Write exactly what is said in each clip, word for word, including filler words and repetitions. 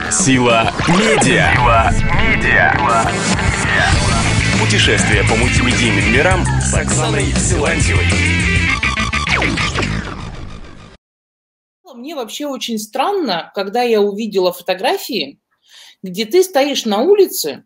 Сила медиа. Сила медиа. Путешествие по мультимедийным мирам с Оксаной Силантьевой. Мне вообще очень странно, когда я увидела фотографии, где ты стоишь на улице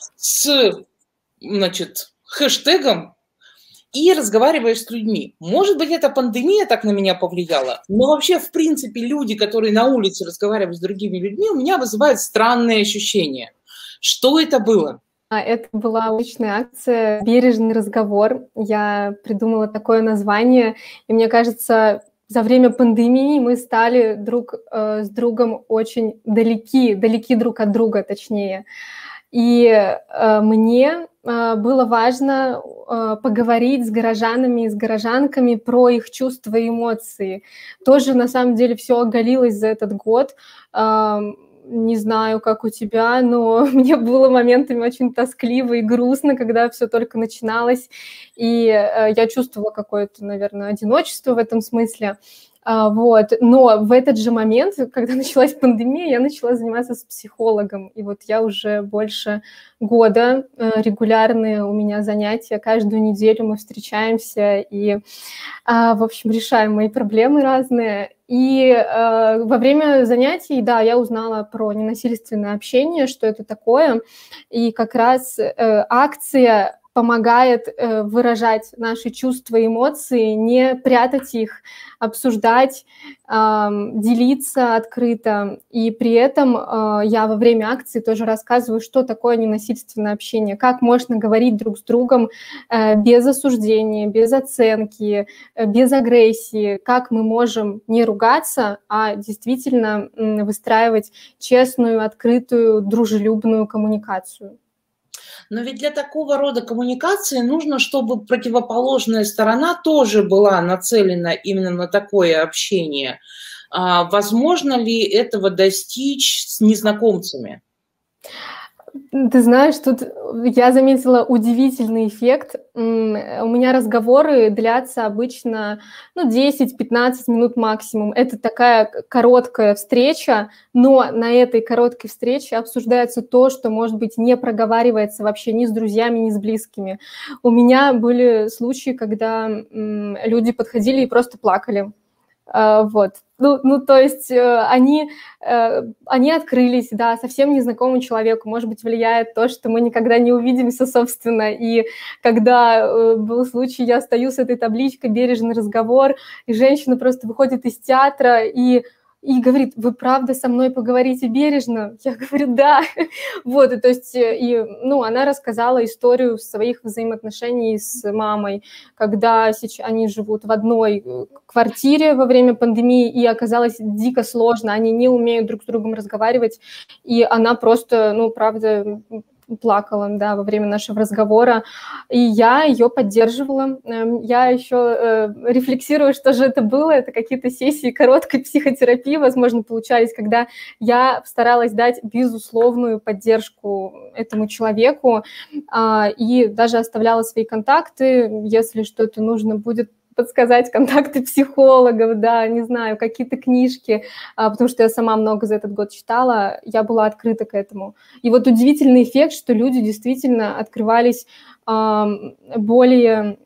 с, значит, хэштегом и разговариваешь с людьми. Может быть, эта пандемия так на меня повлияла, но вообще, в принципе, люди, которые на улице разговаривают с другими людьми, у меня вызывают странные ощущения. Что это было? Это была уличная акция «Бережный разговор». Я придумала такое название, и мне кажется, за время пандемии мы стали друг э, с другом очень далеки, далеки друг от друга, точнее. И э, мне э, было важно э, поговорить с горожанами и с горожанками про их чувства и эмоции. Тоже, на самом деле, все оголилось за этот год. Э, не знаю, как у тебя, но мне было моментами очень тоскливо и грустно, когда все только начиналось. И э, я чувствовала какое-то, наверное, одиночество в этом смысле. А, вот. Но в этот же момент, когда началась пандемия, я начала заниматься с психологом. И вот я уже больше года э, регулярные у меня занятия. Каждую неделю мы встречаемся и, а, в общем, решаем мои проблемы разные. И э, во время занятий, да, я узнала про ненасильственное общение, что это такое. И как раз э, акция помогает э, выражать наши чувства и эмоции, не прятать их, обсуждать, э, делиться открыто. И при этом э, я во время акции тоже рассказываю, что такое ненасильственное общение, как можно говорить друг с другом э, без осуждения, без оценки, э, без агрессии, как мы можем не ругаться, а действительно э, выстраивать честную, открытую, дружелюбную коммуникацию. Но ведь для такого рода коммуникации нужно, чтобы противоположная сторона тоже была нацелена именно на такое общение. А возможно ли этого достичь с незнакомцами? Ты знаешь, тут я заметила удивительный эффект. У меня разговоры длятся обычно ну, десять-пятнадцать минут максимум. Это такая короткая встреча, но на этой короткой встрече обсуждается то, что, может быть, не проговаривается вообще ни с друзьями, ни с близкими. У меня были случаи, когда люди подходили и просто плакали. Вот. Ну, ну, то есть они, они открылись, да, совсем незнакомому человеку. Может быть, влияет то, что мы никогда не увидимся, собственно. И когда был случай, я стою с этой табличкой «Бережный разговор», и женщина просто выходит из театра и... И говорит: вы правда со мной поговорите бережно? Я говорю: да. Вот, и то есть, и, ну, она рассказала историю своих взаимоотношений с мамой, когда сейчас они живут в одной квартире во время пандемии, и оказалось дико сложно, они не умеют друг с другом разговаривать, и она просто, ну, правда... плакала, да, во время нашего разговора, и я ее поддерживала. Я еще э, рефлексирую, что же это было, это какие-то сессии короткой психотерапии, возможно, получались, когда я старалась дать безусловную поддержку этому человеку, э, и даже оставляла свои контакты, если что-то нужно будет подсказать, контакты психологов, да, не знаю, какие-то книжки, потому что я сама много за этот год читала, я была открыта к этому. И вот удивительный эффект, что люди действительно открывались более,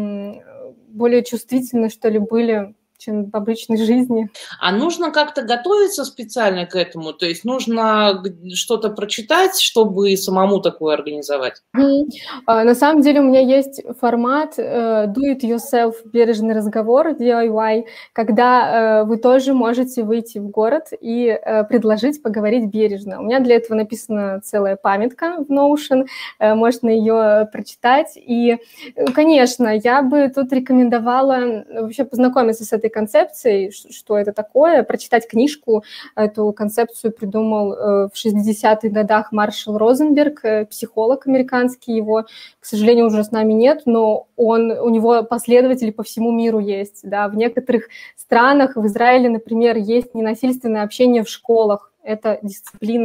более чувствительно, что ли, были, чем в обычной жизни. А нужно как-то готовиться специально к этому? То есть нужно что-то прочитать, чтобы самому такое организовать? Mm-hmm. На самом деле у меня есть формат uh, do it yourself, бережный разговор, ди ай вай, когда uh, вы тоже можете выйти в город и uh, предложить поговорить бережно. У меня для этого написана целая памятка в Notion, uh, можно ее прочитать. И, конечно, я бы тут рекомендовала вообще познакомиться с этой концепцией, что это такое, прочитать книжку. Эту концепцию придумал в шестидесятых годах Маршал Розенберг, психолог американский. Его, к сожалению, уже с нами нет, но он, у него последователи по всему миру есть. Да. В некоторых странах, в Израиле, например, есть ненасильственное общение в школах. Это дисциплина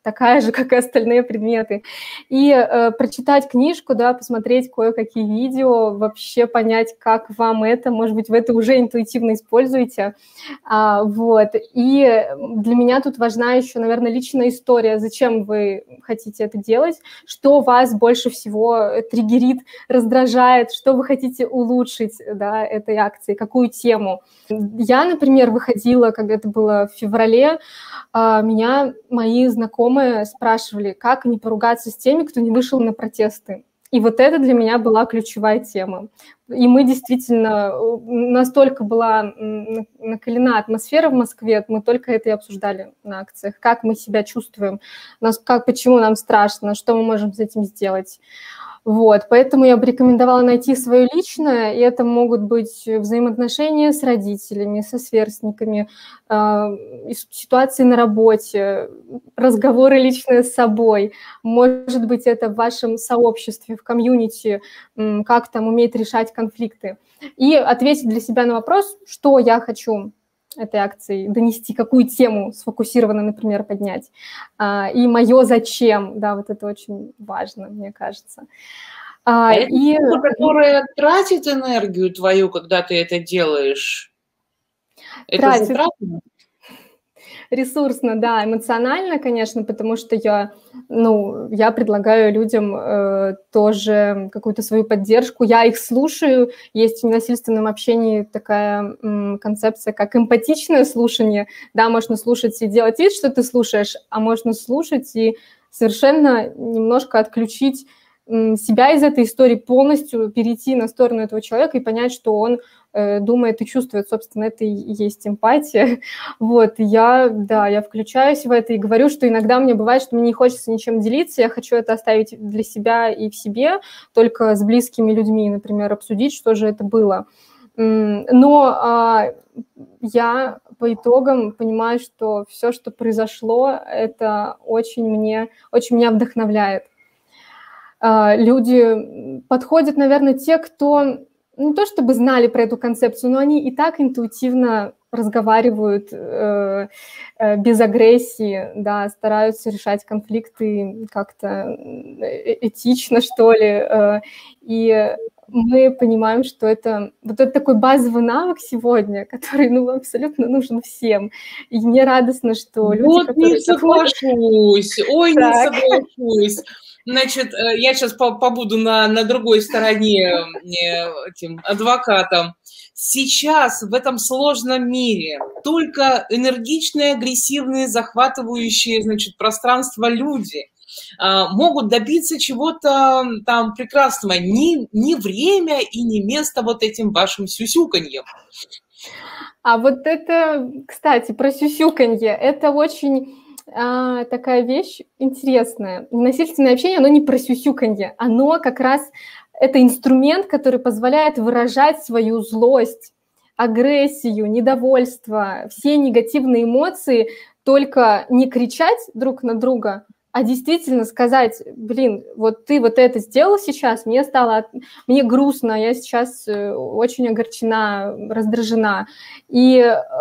такая же, как и остальные предметы. И э, прочитать книжку, да, посмотреть кое-какие видео, вообще понять, как вам это, может быть, вы это уже интуитивно используете. А, вот. И для меня тут важна еще, наверное, личная история, зачем вы хотите это делать, что вас больше всего триггерит, раздражает, что вы хотите улучшить, да, этой акции, какую тему. Я, например, выходила, когда это было в феврале, меня мои знакомые спрашивали, как не поругаться с теми, кто не вышел на протесты. И вот это для меня была ключевая тема. И мы действительно, настолько была накалена атмосфера в Москве, мы только это и обсуждали на акциях, как мы себя чувствуем, нас, как, почему нам страшно, что мы можем с этим сделать. Вот, поэтому я бы рекомендовала найти свое личное, и это могут быть взаимоотношения с родителями, со сверстниками, э, ситуации на работе, разговоры личные с собой. Может быть, это в вашем сообществе, в комьюнити, э, как там уметь решать конфликты. И ответить для себя на вопрос, что я хочу этой акции донести, какую тему сфокусированно, например, поднять. И мое зачем, да, вот это очень важно, мне кажется. А и... это тема, которая тратит энергию твою, когда ты это делаешь? Это затратно? Ресурсно, да, эмоционально, конечно, потому что я, ну, я предлагаю людям э, тоже какую-то свою поддержку, я их слушаю, есть в ненасильственном общении такая м, концепция, как эмпатичное слушание, да, можно слушать и делать вид, что ты слушаешь, а можно слушать и совершенно немножко отключить м, себя из этой истории, полностью перейти на сторону этого человека и понять, что он думает и чувствует, собственно, это и есть эмпатия. Вот, я, да, я включаюсь в это и говорю, что иногда мне бывает, что мне не хочется ничем делиться, я хочу это оставить для себя и в себе, только с близкими людьми, например, обсудить, что же это было. Но а, я по итогам понимаю, что все, что произошло, это очень, мне, очень меня вдохновляет. А, люди подходят, наверное, те, кто... не то чтобы знали про эту концепцию, но они и так интуитивно разговаривают э, э, без агрессии, да, стараются решать конфликты как-то этично, что ли. Э, и мы понимаем, что это вот это такой базовый навык сегодня, который, ну, абсолютно нужен всем. И мне радостно, что люди, вот которые... не соглашусь, ой, не соглашусь. Значит, я сейчас побуду на, на другой стороне этим адвокатом. Сейчас в этом сложном мире только энергичные, агрессивные, захватывающие, значит, пространство люди могут добиться чего-то там прекрасного. Не, не время и не место вот этим вашим сюсюканьем. А вот это, кстати, про сюсюканье, это очень... А, такая вещь интересная. Ненасильственное общение, оно не про сюсюканье, оно как раз это инструмент, который позволяет выражать свою злость, агрессию, недовольство, все негативные эмоции, только не кричать друг на друга, а действительно сказать, блин, вот ты вот это сделал сейчас, мне стало, мне грустно, я сейчас очень огорчена, раздражена. И,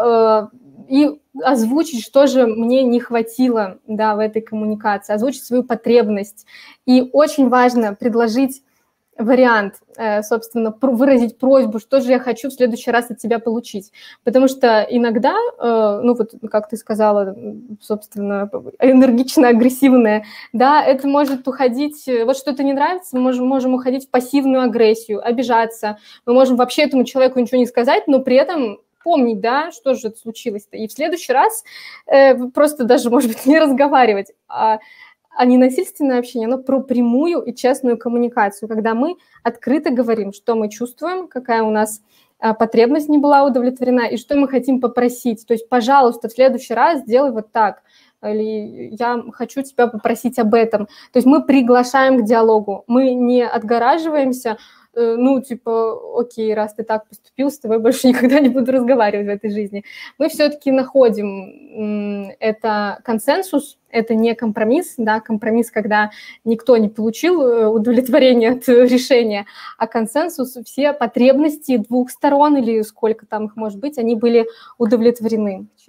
и озвучить, что же мне не хватило, да, в этой коммуникации, озвучить свою потребность. И очень важно предложить вариант, собственно, выразить просьбу, что же я хочу в следующий раз от тебя получить. Потому что иногда, ну вот, как ты сказала, собственно, энергично-агрессивное, да, это может уходить, вот что-то не нравится, мы можем, можем уходить в пассивную агрессию, обижаться, мы можем вообще этому человеку ничего не сказать, но при этом помнить, да, что же это случилось-то. И в следующий раз э, просто даже, может быть, не разговаривать, а, а ненасильственное общение, оно про прямую и честную коммуникацию, когда мы открыто говорим, что мы чувствуем, какая у нас а, потребность не была удовлетворена и что мы хотим попросить. То есть, пожалуйста, в следующий раз сделай вот так. Или я хочу тебя попросить об этом. То есть мы приглашаем к диалогу, мы не отгораживаемся, ну, типа, окей, раз ты так поступил, с тобой больше никогда не буду разговаривать в этой жизни. Мы все-таки находим это консенсус, это не компромисс, да, компромисс, когда никто не получил удовлетворения от решения, а консенсус, все потребности двух сторон или сколько там их может быть, они были удовлетворены. То есть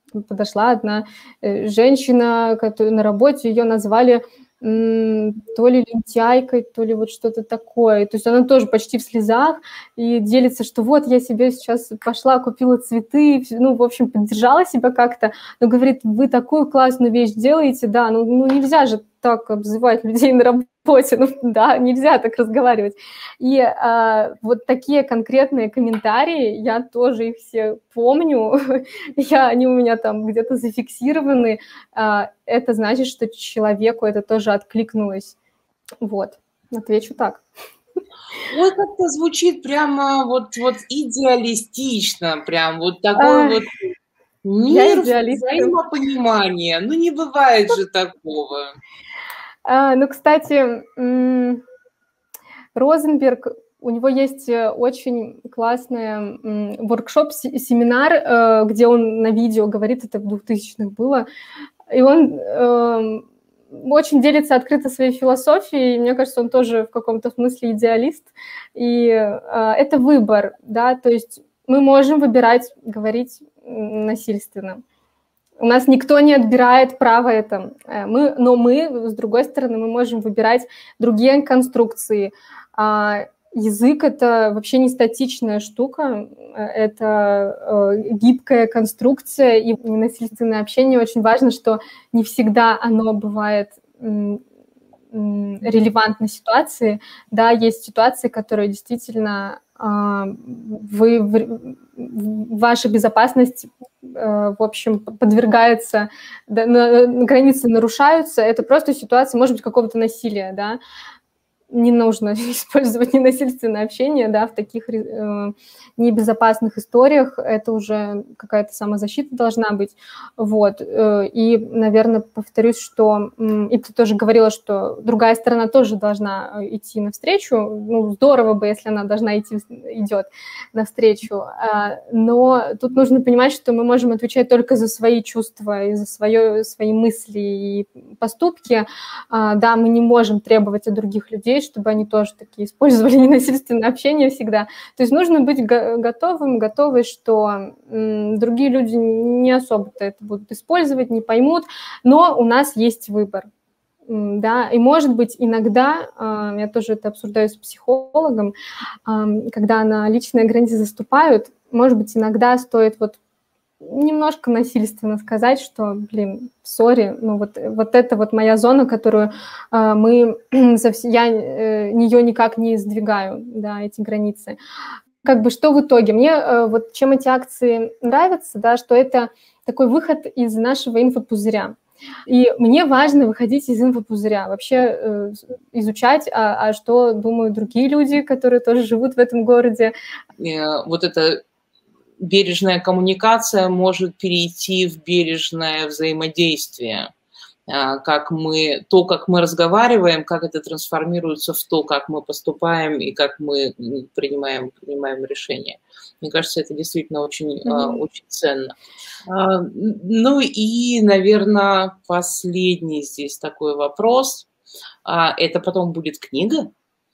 подошла одна женщина, которая на работе, ее назвали то ли лентяйкой, то ли вот что-то такое. То есть она тоже почти в слезах и делится, что вот я себе сейчас пошла, купила цветы, ну, в общем, поддержала себя как-то, но говорит, вы такую классную вещь делаете, да, ну, ну нельзя же так обзывать людей на работе, ну да, нельзя так разговаривать. И а, вот такие конкретные комментарии, я тоже их все помню, я, они у меня там где-то зафиксированы, а, это значит, что человеку это тоже откликнулось. Вот, отвечу так. Ой, как-то звучит прямо вот, вот идеалистично, прям вот такой а, вот мир взаимопонимания. Ну, не бывает же такого. А, ну, кстати, Розенберг, у него есть очень классный воркшоп, семинар, где он на видео говорит, это в двухтысячных было, и он э, очень делится открыто своей философией, и мне кажется, он тоже в каком-то смысле идеалист, и э, это выбор, да, то есть мы можем выбирать говорить насильственно. У нас никто не отбирает право это, мы, но мы, с другой стороны, мы можем выбирать другие конструкции. А язык – это вообще не статичная штука, это гибкая конструкция, и ненасильственное общение очень важно, что не всегда оно бывает релевантной ситуации. Да, есть ситуации, которые действительно вы, ваша безопасность, в общем, подвергается, да, на, границы нарушаются, это просто ситуация, может быть, какого-то насилия, да, не нужно использовать ненасильственное общение, да, в таких э, небезопасных историях, это уже какая-то самозащита должна быть, вот, и, наверное, повторюсь, что, и ты тоже говорила, что другая сторона тоже должна идти навстречу, ну, здорово бы, если она должна идти, идет навстречу, но тут нужно понимать, что мы можем отвечать только за свои чувства и за свое, свои мысли и поступки, да, мы не можем требовать от других людей, чтобы они тоже такие использовали ненасильственное общение всегда. То есть нужно быть го- готовым, готовой, что м, другие люди не особо-то это будут использовать, не поймут, но у нас есть выбор. М, да, и, может быть, иногда, э, я тоже это обсуждаю с психологом, э, когда на личные границы заступают, может быть, иногда стоит вот немножко насильственно сказать, что, блин, сори, ну вот, вот это вот моя зона, которую э, мы, я э, нее никак не сдвигаю, да, эти границы. Как бы что в итоге? Мне э, вот чем эти акции нравятся, да, что это такой выход из нашего инфопузыря. И мне важно выходить из инфопузыря, вообще э, изучать, а, а что думают другие люди, которые тоже живут в этом городе. Вот это бережная коммуникация может перейти в бережное взаимодействие. Как мы, то, как мы разговариваем, как это трансформируется в то, как мы поступаем и как мы принимаем, принимаем решения. Мне кажется, это действительно очень, mm-hmm. очень ценно. Ну и, наверное, последний здесь такой вопрос. Это потом будет книга?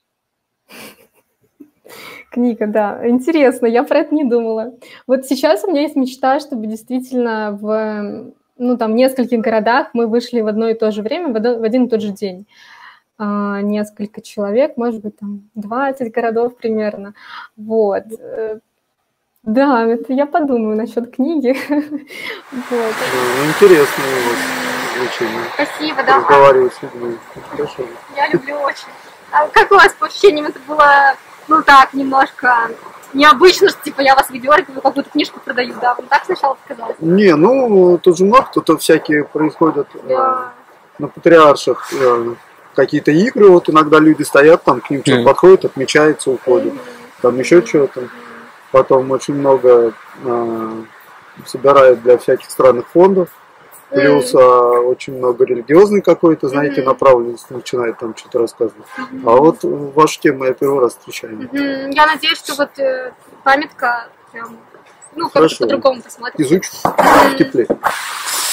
Книга, да. Интересно, я про это не думала. Вот сейчас у меня есть мечта, чтобы действительно в, ну, там, нескольких городах мы вышли в одно и то же время, в один, в один и тот же день. А, несколько человек, может быть, там двадцать городов примерно. Вот. Да, это я подумаю насчет книги. Вот. Интересно у вас звучание. Спасибо, да. Разговаривать с людьми. Хорошо. Я люблю очень. А как у вас по ощущениям это было... Ну так, немножко необычно, что типа я вас выдергиваю, какую-то книжку продаю, да? Вам так сначала показалось? Не, ну тут же много, тут всякие происходят да. э, на патриарших э, какие-то игры, вот иногда люди стоят там, к ним что-то mm. подходит, отмечается, уходит, mm-hmm. там еще mm-hmm. что-то. Потом очень много э, собирают для всяких странных фондов. Плюс а, очень много религиозной какой-то, знаете, mm-hmm. направленности начинает там что-то рассказывать. Mm-hmm. А вот вашу тему я первый раз встречаю. Mm-hmm. Я надеюсь, что вот э, памятка прям, ну, как-то по-другому посмотрим. Изучу mm-hmm. в тепле.